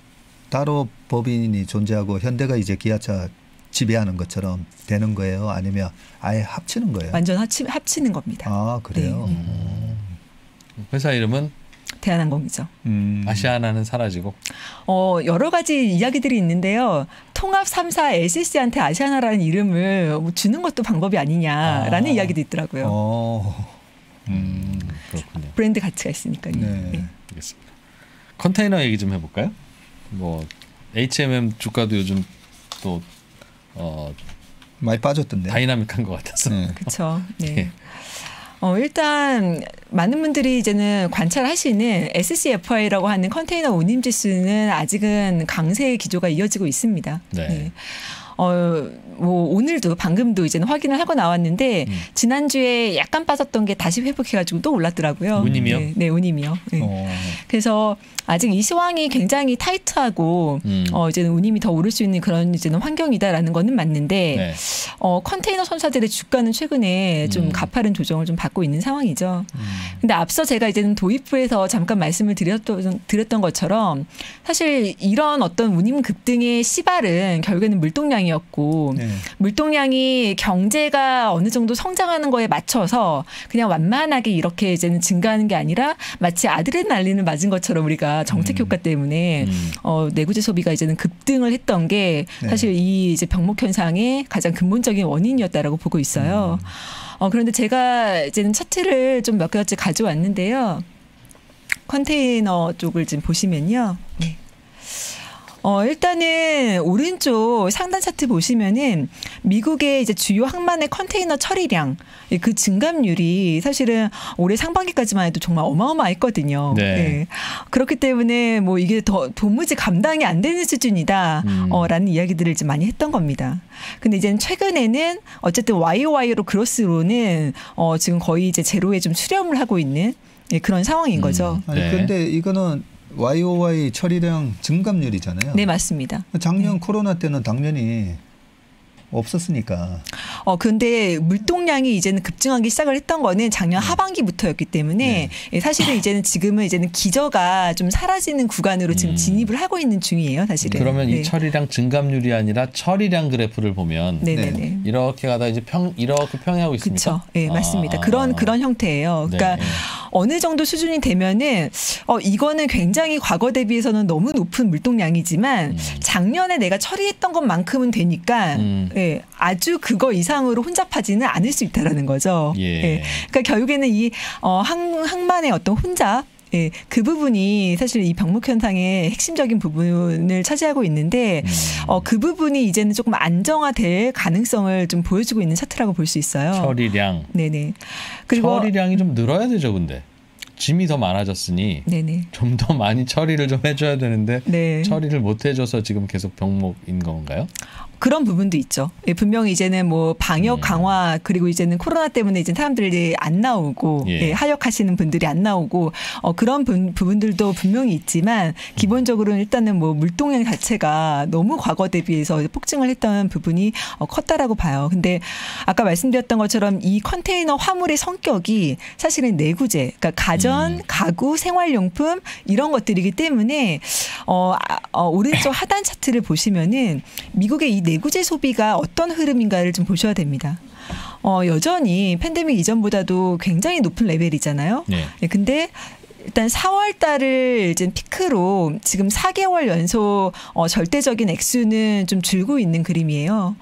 따로 법인이 존재하고 현대가 이제 기아차 지배하는 것처럼 되는 거예요? 아니면 아예 합치는 거예요? 완전 합치, 합치는 겁니다. 아 그래요? 네. 음. 회사 이름은 대한항공이죠. 음. 아시아나는 사라지고. 어, 여러 가지 이야기들이 있는데요. 통합 삼 사 엘씨씨한테 아시아나라는 이름을 주는 것도 방법이 아니냐라는 아. 이야기도 있더라고요. 어. 음. 그렇군요. 브랜드 가치가 있으니까요. 네. 네. 알겠습니다. 컨테이너 얘기 좀 해볼까요? 뭐 에이치엠엠 주가도 요즘 또 어, 많이 빠졌던데. 다이나믹한 것 같아서. 네. 그렇죠. 네. 예. 어, 일단 많은 분들이 이제는 관찰하시는 에스씨에프아이라고 하는 컨테이너 운임 지수는 아직은 강세의 기조가 이어지고 있습니다. 네. 네. 어, 뭐 오늘도 방금도 이제는 확인을 하고 나왔는데 음. 지난주에 약간 빠졌던 게 다시 회복해가지고 또 올랐더라고요. 운임이요? 네, 네 운임이요. 네. 어. 그래서 아직 이 시황이 굉장히 타이트하고 음. 어, 이제는 운임이 더 오를 수 있는 그런 이제는 환경이다라는 거는 맞는데 네. 어, 컨테이너 선사들의 주가는 최근에 좀 음. 가파른 조정을 좀 받고 있는 상황이죠. 음. 근데 앞서 제가 이제는 도입부에서 잠깐 말씀을 드렸던, 드렸던 것처럼 사실 이런 어떤 운임 급등의 시발은 결국에는 물동량이었고 네. 물동량이 경제가 어느 정도 성장하는 거에 맞춰서 그냥 완만하게 이렇게 이제는 증가하는 게 아니라 마치 아드레날린을 맞은 것처럼 우리가 정책 효과 때문에 음. 어, 내구재 소비가 이제는 급등을 했던 게 네. 사실 이 이제 병목 현상의 가장 근본적인 원인이었다라고 보고 있어요. 음. 어, 그런데 제가 이제는 차트를 좀 몇 가지 가져왔는데요. 컨테이너 쪽을 지금 보시면요. 네. 어, 일단은 오른쪽 상단 차트 보시면은 미국의 이제 주요 항만의 컨테이너 처리량 그 증감률이 사실은 올해 상반기까지만 해도 정말 어마어마했거든요. 네. 네. 그렇기 때문에 뭐 이게 더 도무지 감당이 안 되는 수준이다. 음. 어, 라는 이야기들을 좀 많이 했던 겁니다. 근데 이제는 최근에는 어쨌든 와이오와이로 그로스로는 어, 지금 거의 이제 제로에 좀 수렴을 하고 있는 예, 그런 상황인 거죠. 음. 아니 네. 근데 이거는 와이오와이 처리량 증감률이잖아요. 네, 맞습니다. 작년 네. 코로나 때는 당연히 없었으니까. 어, 근데 물동량이 이제는 급증하기 시작을 했던 거는 작년 네. 하반기부터였기 때문에 네. 예, 사실은 이제는 지금은 이제는 기저가 좀 사라지는 구간으로 지금 음. 진입을 하고 있는 중이에요, 사실은. 그러면 네. 이 처리량 증감률이 아니라 처리량 그래프를 보면 네네네. 네. 이렇게 가다 이제 평 이렇게 평행하고 있습니까? 그렇죠. 예, 아. 맞습니다. 그런 그런 형태예요. 그러니까 네. 어느 정도 수준이 되면은 어 이거는 굉장히 과거 대비해서는 너무 높은 물동량이지만 음. 작년에 내가 처리했던 것만큼은 되니까 음. 예, 아주 그거 이상으로 혼잡하지는 않을 수 있다라는 거죠. 예. 그러니까 결국에는 이 어, 항, 항만의 어떤 혼잡 예, 그 부분이 사실 이 병목 현상의 핵심적인 부분을 차지하고 있는데 음. 어, 그 부분이 이제는 조금 안정화될 가능성을 좀 보여주고 있는 차트라고 볼 수 있어요. 처리량. 네네. 그리고 처리량이 좀 늘어야 되죠, 근데. 짐이 더 많아졌으니 네네. 좀 더 많이 처리를 좀 해줘야 되는데 네. 처리를 못 해줘서 지금 계속 병목인 건가요? 그런 부분도 있죠. 예, 분명히 이제는 뭐 방역 음. 강화 그리고 이제는 코로나 때문에 이제 사람들이 안 나오고 예. 예, 하역하시는 분들이 안 나오고 어, 그런 부, 부분들도 분명히 있지만 기본적으로는 일단은 뭐 물동량 자체가 너무 과거 대비해서 폭증을 했던 부분이 어, 컸다라고 봐요. 근데 아까 말씀드렸던 것처럼 이 컨테이너 화물의 성격이 사실은 내구재, 그러니까 가전, 음. 가구, 생활용품 이런 것들이기 때문에 어, 아, 어, 오른쪽 하단 차트를 보시면은 미국의 이 내구재 소비가 어떤 흐름인가를 좀 보셔야 됩니다. 어, 여전히 팬데믹 이전보다도 굉장히 높은 레벨이잖아요. 네. 네, 근데 일단 사월 달을 이제 피크로 지금 사 개월 연속 어, 절대적인 액수는 좀 줄고 있는 그림이에요.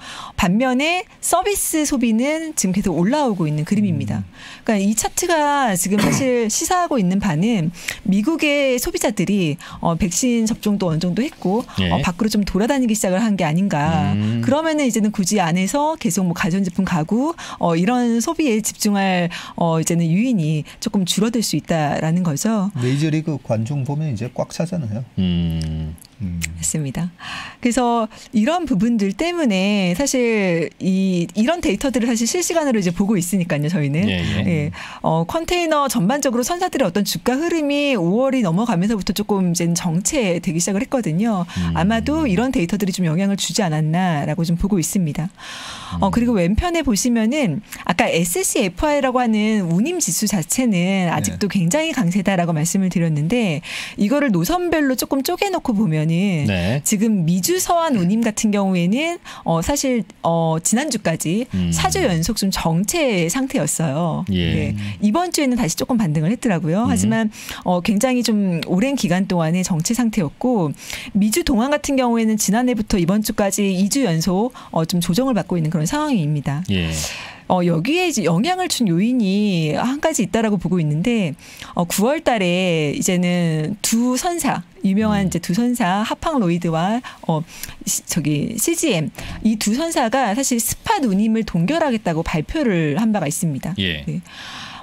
반면에 서비스 소비는 지금 계속 올라오고 있는 그림입니다. 그러니까 이 차트가 지금 사실 시사하고 있는 바는 미국의 소비자들이 어, 백신 접종도 어느 정도 했고 예. 어, 밖으로 좀 돌아다니기 시작을 한 게 아닌가. 음. 그러면은 이제는 굳이 안에서 계속 뭐 가전제품, 가구 어, 이런 소비에 집중할 어, 이제는 유인이 조금 줄어들 수 있다라는 거죠. 메이저리그 관중 보면 이제 꽉 차잖아요. 음. 음. 맞습니다. 그래서 이런 부분들 때문에 사실 이 이런 데이터들을 사실 실시간으로 이제 보고 있으니까요, 저희는. 예, 예. 예. 어, 컨테이너 전반적으로 선사들의 어떤 주가 흐름이 오월이 넘어가면서부터 조금 이제 정체되기 시작을 했거든요. 음. 아마도 이런 데이터들이 좀 영향을 주지 않았나라고 좀 보고 있습니다. 어, 그리고 왼편에 보시면은 아까 에스씨에프아이라고 하는 운임 지수 자체는 아직도 네. 굉장히 강세다라고 말씀을 드렸는데 이거를 노선별로 조금 쪼개놓고 보면은 네. 지금 미주 서한 운임 같은 경우에는 어, 사실 어, 지난주까지 음. 사 주 연속 좀 정체 상태였어요. 예. 네. 이번 주에는 다시 조금 반등을 했더라고요. 음. 하지만 어, 굉장히 좀 오랜 기간 동안의 정체 상태였고 미주 동안 같은 경우에는 지난해부터 이번 주까지 이 주 연속 어, 좀 조정을 받고 있는 그런 상황입니다. 예. 어, 여기에 이제 영향을 준 요인이 한 가지 있다라고 보고 있는데 어, 구월 달에 이제는 두 선사 유명한 음. 이제 두 선사 하팡로이드와 어 시, 저기 씨지엠 이 두 선사가 사실 스팟 운임을 동결하겠다고 발표를 한 바가 있습니다. 예. 네.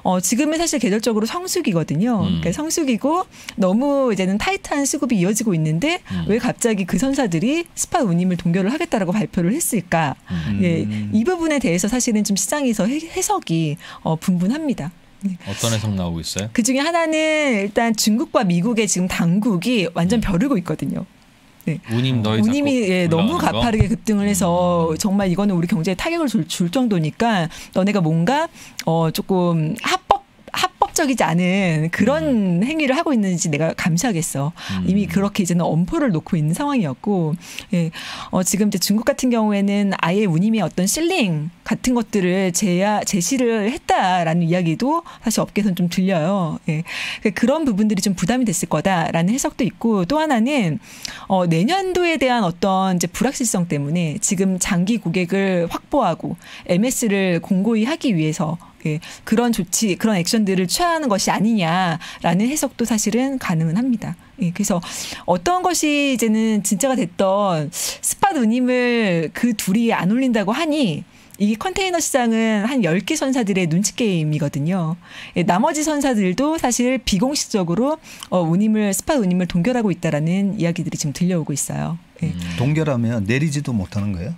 어, 지금은 사실 계절적으로 성수기거든요. 음. 그러니까 성수기고 너무 이제는 타이트한 수급이 이어지고 있는데 음. 왜 갑자기 그 선사들이 스팟 운임을 동결을 하겠다라고 발표를 했을까? 음. 예, 이 부분에 대해서 사실은 좀 시장에서 해, 해석이 어, 분분합니다. 어떤 해석 나오고 있어요? 그 중에 하나는 일단 중국과 미국의 지금 당국이 완전 벼르고 있거든요. 네. 운임 너희 운임이 예, 너무 가파르게 급등을 해서 음. 정말 이거는 우리 경제에 타격을 줄, 줄 정도니까 너네가 뭔가 어, 조금 합법 합법적이지 않은 그런 음. 행위를 하고 있는지 내가 감시하겠어. 음. 이미 그렇게 이제는 엄포를 놓고 있는 상황이었고, 예, 어, 지금 이제 중국 같은 경우에는 아예 운임의 어떤 실링 같은 것들을 제야, 제시를 했다라는 이야기도 사실 업계에서는 좀 들려요. 예, 그런 부분들이 좀 부담이 됐을 거다라는 해석도 있고, 또 하나는 어, 내년도에 대한 어떤 이제 불확실성 때문에 지금 장기 고객을 확보하고 엠에스를 공고히 하기 위해서 예, 그런 조치, 그런 액션들을 취하는 것이 아니냐라는 해석도 사실은 가능은 합니다. 예, 그래서 어떤 것이 이제는 진짜가 됐던 스팟 운임을 그 둘이 안 올린다고 하니 이 컨테이너 시장은 한 열 개 선사들의 눈치 게임이거든요. 예, 나머지 선사들도 사실 비공식적으로 어, 운임을, 스팟 운임을 동결하고 있다라는 이야기들이 지금 들려오고 있어요. 예. 음. 동결하면 내리지도 못하는 거예요?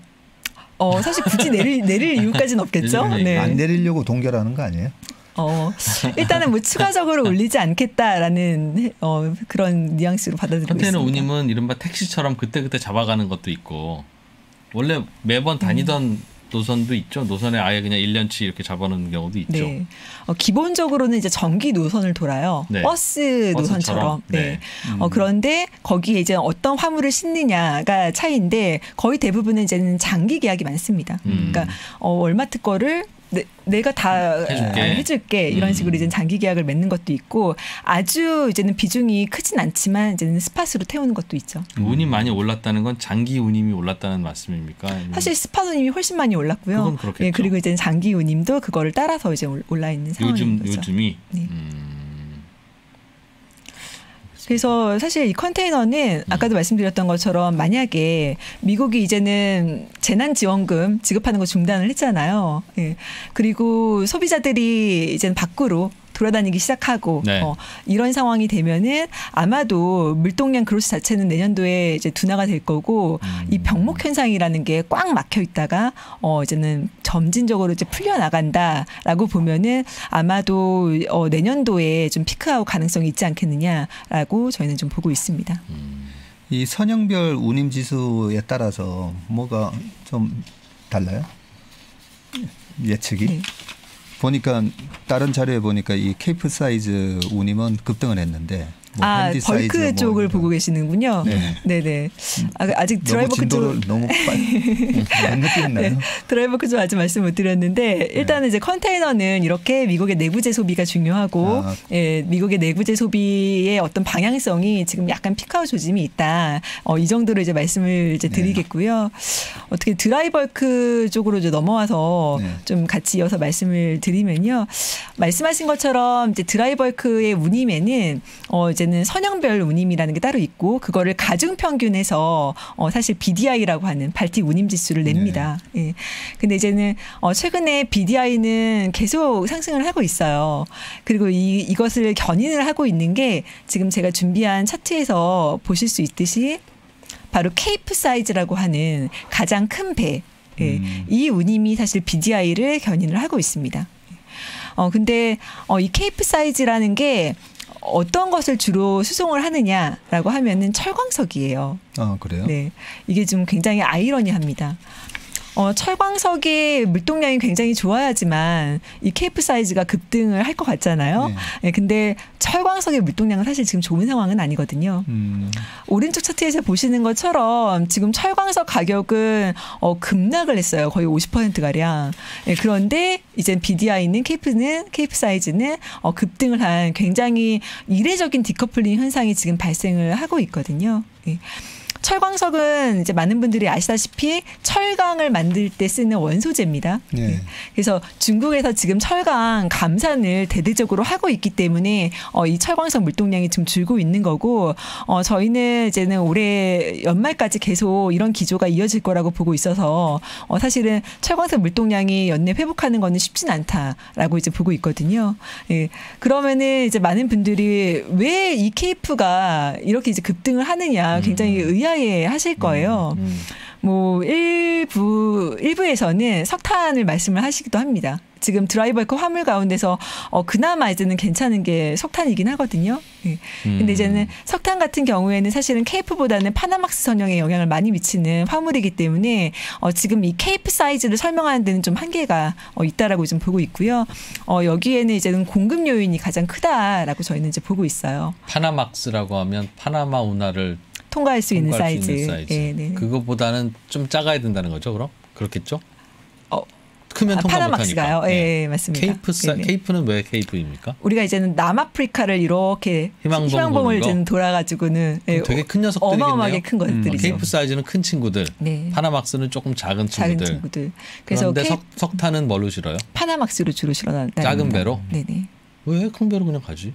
어, 사실 굳이 내릴, 내릴 이유까지는 없겠죠. 네. 안 내리려고 동결하는 거 아니에요? 어, 일단은 뭐 추가적으로 올리지 않겠다라는 어, 그런 뉘앙스로 받아들이고 있습니다. 컨테이너 운임은 이른바 택시처럼 그때그때 잡아가는 것도 있고 원래 매번 다니던 음. 노선도 있죠. 노선에 아예 그냥 일 년치 이렇게 잡아놓는 경우도 있죠. 네. 어, 기본적으로는 이제 정기 노선을 돌아요. 네. 버스 노선처럼. 네. 네. 음. 어, 그런데 거기에 이제 어떤 화물을 싣느냐가 차이인데 거의 대부분은 이제는 장기 계약이 많습니다. 음. 그러니까 어, 월마트 거를 내, 내가 다 해줄게. 해줄게 이런 음. 식으로 이제 장기 계약을 맺는 것도 있고 아주 이제는 비중이 크진 않지만 이제는 스팟으로 태우는 것도 있죠. 운임 많이 올랐다는 건 장기 운임이 올랐다는 말씀입니까? 사실 스팟 운임이 훨씬 많이 올랐고요. 그건 그렇겠죠. 예, 그리고 이제 장기 운임도 그거를 따라서 이제 올라 있는 상황인 요즘 거죠. 요즘이. 네. 음. 그래서 사실 이 컨테이너는 아까도 말씀드렸던 것처럼 만약에 미국이 이제는 재난지원금 지급하는 거 중단을 했잖아요. 예. 그리고 소비자들이 이제는 밖으로 돌아다니기 시작하고 네. 어, 이런 상황이 되면은 아마도 물동량 그로스 자체는 내년도에 이제 둔화가 될 거고 음. 이 병목 현상이라는 게 꽉 막혀 있다가 어 이제는 점진적으로 이제 풀려 나간다라고 보면은 아마도 어 내년도에 좀 피크아웃 가능성이 있지 않겠느냐라고 저희는 좀 보고 있습니다. 음. 이 선형별 운임 지수에 따라서 뭐가 좀 달라요? 예측이? 네. 보니까 다른 자료에 보니까 이 케이프 사이즈 운임은 급등을 했는데 뭐 아, 핸디 벌크 사이즈 쪽을 뭐 보고 계시는군요. 네. 네네. 아, 아직 드라이버 크 쪽. 너무 빨리 느끼나요? 네, 드라이버 크 쪽 아직 말씀 못 드렸는데 일단은 네. 이제 컨테이너는 이렇게 미국의 내구재 소비가 중요하고 아. 예, 미국의 내구재 소비의 어떤 방향성이 지금 약간 피크아웃 조짐이 있다. 어, 이 정도로 이제 말씀을 이제 드리겠고요. 네. 어떻게 드라이버크 쪽으로 이제 넘어와서 네. 좀 같이 이어서 말씀을 드리면요. 말씀하신 것처럼 이제 드라이버크의 운임에는 어, 이제는 선형별 운임이라는 게 따로 있고 그거를 가중평균해서 어, 사실 비디아이라고 하는 발틱 운임 지수를 냅니다. 네. 예. 근데 이제는 어, 최근에 비디아이는 계속 상승을 하고 있어요. 그리고 이, 이것을 견인을 하고 있는 게 지금 제가 준비한 차트에서 보실 수 있듯이 바로 케이프 사이즈라고 하는 가장 큰 배. 예. 음. 이 운임이 사실 비디아이를 견인을 하고 있습니다. 어, 근데 어, 이 케이프 사이즈라는 게 어떤 것을 주로 수송을 하느냐라고 하면은 철광석이에요. 아, 그래요? 네. 이게 좀 굉장히 아이러니합니다. 어, 철광석의 물동량이 굉장히 좋아야지만 이 케이프 사이즈가 급등을 할 것 같잖아요. 네. 네, 근데 철광석의 물동량은 사실 지금 좋은 상황은 아니거든요. 음. 오른쪽 차트에서 보시는 것처럼 지금 철광석 가격은 어, 급락을 했어요. 거의 오십 퍼센트 가량. 네, 그런데 이제 비디아이는 케이프는 케이프 사이즈는 어, 급등을 한 굉장히 이례적인 디커플링 현상이 지금 발생을 하고 있거든요. 네. 철광석은 이제 많은 분들이 아시다시피 철강을 만들 때 쓰는 원소재입니다. 네. 네. 그래서 중국에서 지금 철강 감산을 대대적으로 하고 있기 때문에 어, 이 철광석 물동량이 지금 줄고 있는 거고 어, 저희는 이제는 올해 연말까지 계속 이런 기조가 이어질 거라고 보고 있어서 어, 사실은 철광석 물동량이 연내 회복하는 거는 쉽진 않다라고 이제 보고 있거든요. 예. 그러면은 이제 많은 분들이 왜 이 케이프가 이렇게 이제 급등을 하느냐 굉장히 음. 의아해 하실 거예요. 음. 뭐 일부 일부에서는 석탄을 말씀을 하시기도 합니다. 지금 드라이버크 화물 가운데서 어 그나마 이제는 괜찮은 게 석탄이긴 하거든요. 예. 근데 음. 이제는 석탄 같은 경우에는 사실은 케이프보다는 파나막스 선형에 영향을 많이 미치는 화물이기 때문에 어 지금 이 케이프 사이즈를 설명하는 데는 좀 한계가 어 있다라고 좀 보고 있고요. 어 여기에는 이제는 공급 요인이 가장 크다라고 저희는 이제 보고 있어요. 파나막스라고 하면 파나마 운하를 통과할 수 있는 통과할 사이즈. 수 있는 사이즈. 예, 네. 그거보다는 좀 작아야 된다는 거죠, 그럼? 그렇겠죠? 어, 크면 아, 통과 파나막스가요? 못하니까. 예, 예, 맞습니다. 케이프 사, 네네. 케이프는 왜 케이프입니까? 우리가 이제는 남아프리카를 이렇게 희망봉 희망봉을 보는 거? 이제는 돌아가지고는 예, 되게 큰 녀석들이겠네요. 어마어마하게 큰 것들이죠. 음, 케이프 사이즈는 큰 친구들. 네. 파나막스는 조금 작은 친구들. 작은 친구들. 그래서 그런데 케이, 석, 석탄은 뭘로 실어요? 파나막스로 주로 실어난다. 작은 배로? 네네. 왜 큰 배로 그냥 가지?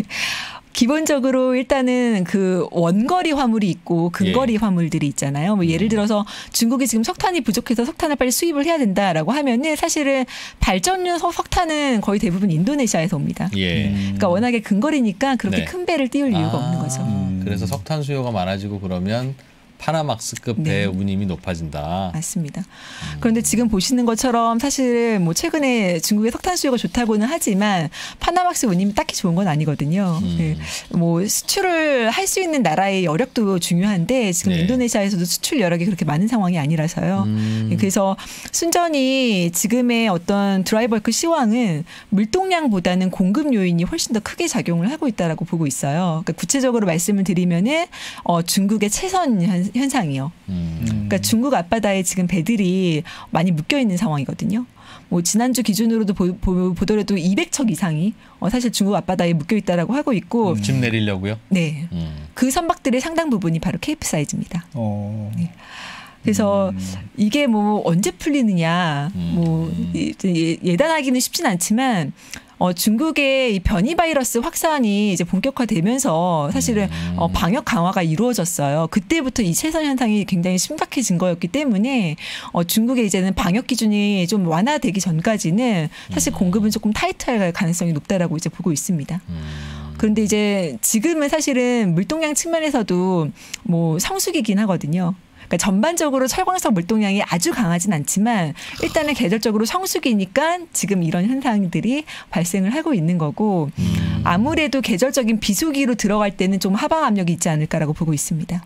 기본적으로 일단은 그 원거리 화물이 있고 근거리 예. 화물들이 있잖아요. 뭐 예를 들어서 중국이 지금 석탄이 부족해서 석탄을 빨리 수입을 해야 된다라고 하면은 사실은 발전용 석탄은 거의 대부분 인도네시아에서 옵니다. 예. 음. 그러니까 워낙에 근거리니까 그렇게 네. 큰 배를 띄울 이유가 아, 없는 거죠. 음. 그래서 석탄 수요가 많아지고 그러면 파나막스급 네. 배 운임이 높아진다. 맞습니다. 그런데 지금 보시는 것처럼 사실 뭐 최근에 중국의 석탄 수요가 좋다고는 하지만 파나막스 운임이 딱히 좋은 건 아니거든요. 음. 네. 뭐 수출을 할 수 있는 나라의 여력도 중요한데 지금 네. 인도네시아에서도 수출 여력이 그렇게 많은 상황이 아니라서요. 음. 그래서 순전히 지금의 어떤 드라이버크 시황은 물동량보다는 공급 요인이 훨씬 더 크게 작용을 하고 있다라고 보고 있어요. 그러니까 구체적으로 말씀을 드리면은 어, 중국의 채선 현, 현상이요. 음. 그러니까 중국 앞바다에 지금 배들이 많이 묶여 있는 상황이거든요. 뭐 지난주 기준으로도 보, 보, 보더라도 이백 척 이상이 어, 사실 중국 앞바다에 묶여 있다라고 하고 있고, 집 내리려고요? 네, 음. 그 선박들의 상당 부분이 바로 케이프 사이즈입니다. 어. 네. 그래서 음. 이게 뭐 언제 풀리느냐, 음. 뭐 예, 예단하기는 쉽진 않지만. 어, 중국의 이 변이 바이러스 확산이 이제 본격화되면서 사실은 음. 어, 방역 강화가 이루어졌어요. 그때부터 이 채선 현상이 굉장히 심각해진 거였기 때문에 어, 중국의 이제는 방역 기준이 좀 완화되기 전까지는 사실 음. 공급은 조금 타이트할 가능성이 높다라고 이제 보고 있습니다. 음. 그런데 이제 지금은 사실은 물동량 측면에서도 뭐 성수기긴 하거든요. 그러니까 전반적으로 철광석 물동량이 아주 강하진 않지만 일단은 계절적으로 성수기니까 지금 이런 현상들이 발생을 하고 있는 거고 음. 아무래도 계절적인 비수기로 들어갈 때는 좀 하방 압력이 있지 않을까라고 보고 있습니다.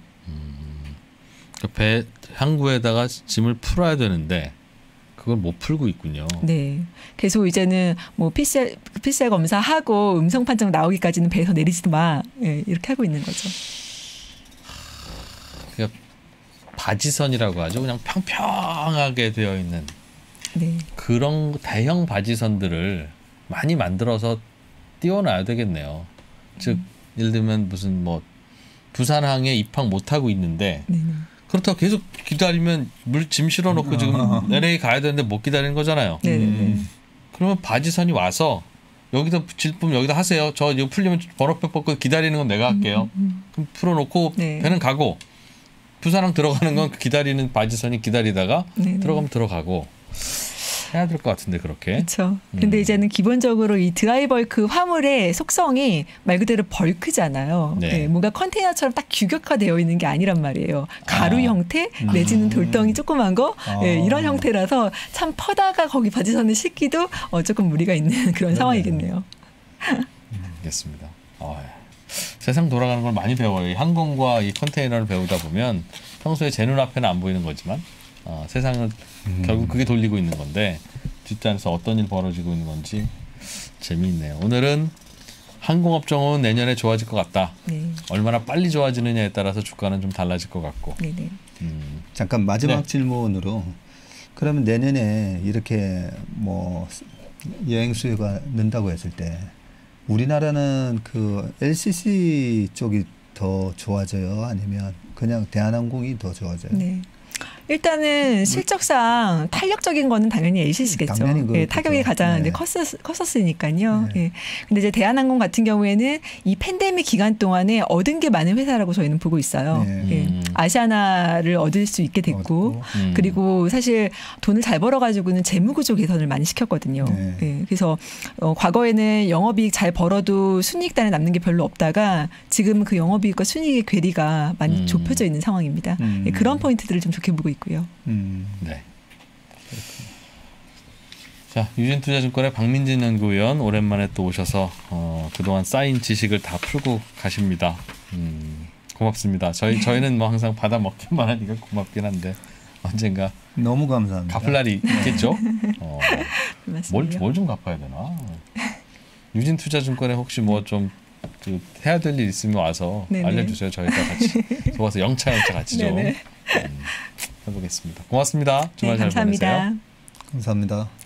그 배 항구에다가 짐을 풀어야 되는데 그걸 못 풀고 있군요. 네. 계속 이제는 뭐 피씨알, 피씨알 검사하고 음성 판정 나오기까지는 배에서 내리지도 마. 네, 이렇게 하고 있는 거죠. 그러니까 바지선이라고 하죠. 그냥 평평하게 되어 있는 네. 그런 대형 바지선들을 많이 만들어서 띄워놔야 되겠네요. 즉 예를 들면 무슨 뭐 부산항에 입항 못 하고 있는데 네. 그렇다고 계속 기다리면 물 짐 실어놓고 지금 엘에이 가야 되는데 못 기다리는 거잖아요. 네. 음. 그러면 바지선이 와서 여기다 질품 여기다 하세요. 저 이거 풀리면 번호표 뽑고 기다리는 건 내가 할게요. 그럼 풀어놓고 네. 배는 가고 부산항 들어가는 건 기다리는 바지선이 기다리다가 네네. 들어가면 들어가고 해야 될 것 같은데 그렇게. 그렇죠. 근데 음. 이제는 기본적으로 이 드라이벌크 화물의 속성이 말 그대로 벌크잖아요. 네. 네, 뭔가 컨테이너처럼 딱 규격화되어 있는 게 아니란 말이에요. 가루 아. 형태 내지는 돌덩이 조그만 거 아. 네, 이런 형태라서 참 퍼다가 거기 바지선을 싣기도 어, 조금 무리가 있는 그런 상황이겠네요. 알겠습니다. 어, 세상 돌아가는 걸 많이 배워요. 이 항공과 이 컨테이너를 배우다 보면 평소에 제 눈앞에는 안 보이는 거지만 어, 세상을 음. 결국 그게 돌리고 있는 건데 뒷단에서 어떤 일 벌어지고 있는 건지 재미있네요. 오늘은 항공업종은 내년에 좋아질 것 같다. 네. 얼마나 빨리 좋아지느냐에 따라서 주가는 좀 달라질 것 같고. 네네. 음, 잠깐 마지막 네. 질문으로 그러면 내년에 이렇게 뭐 여행 수요가 는다고 했을 때 우리나라는 그 엘씨씨 쪽이 더 좋아져요? 아니면 그냥 대한항공이 더 좋아져요? 네. 일단은 실적상 탄력적인 거는 당연히 에이시씨겠죠. 당연히 그렇겠죠. 예, 타격이 가장 네. 이제 컸었, 컸었으니까요. 네. 예. 근데 이제 대한항공 같은 경우에는 이 팬데믹 기간 동안에 얻은 게 많은 회사라고 저희는 보고 있어요. 네. 예. 음. 아시아나를 얻을 수 있게 됐고, 얻고. 음. 그리고 사실 돈을 잘 벌어가지고는 재무구조 개선을 많이 시켰거든요. 네. 예. 그래서 어, 과거에는 영업이익 잘 벌어도 순이익단에 남는 게 별로 없다가 지금은 그 영업이익과 순이익의 괴리가 많이 음. 좁혀져 있는 상황입니다. 음. 예, 그런 포인트들을 좀 좋게 보고 있고요. 음. 네. 자, 유진투자증권의 박민진 연구위원 오랜만에 또 오셔서 어, 그동안 쌓인 지식을 다 풀고 가십니다. 음, 고맙습니다. 저희 저희는 뭐 항상 받아 먹기만 하니까 고맙긴 한데 언젠가 너무 감사합니다. 갚을 날이 있겠죠. 어, 맞습니다. 뭘 좀 갚아야 되나? 유진투자증권에 혹시 뭐 좀 그 해야 될 일 있으면 와서 네네. 알려주세요. 저희가 같이 모아서 영차 영차 같이 좀 네네. 음, 해보겠습니다. 고맙습니다. 주말 네, 잘 보내세요. 감사합니다. 감사합니다.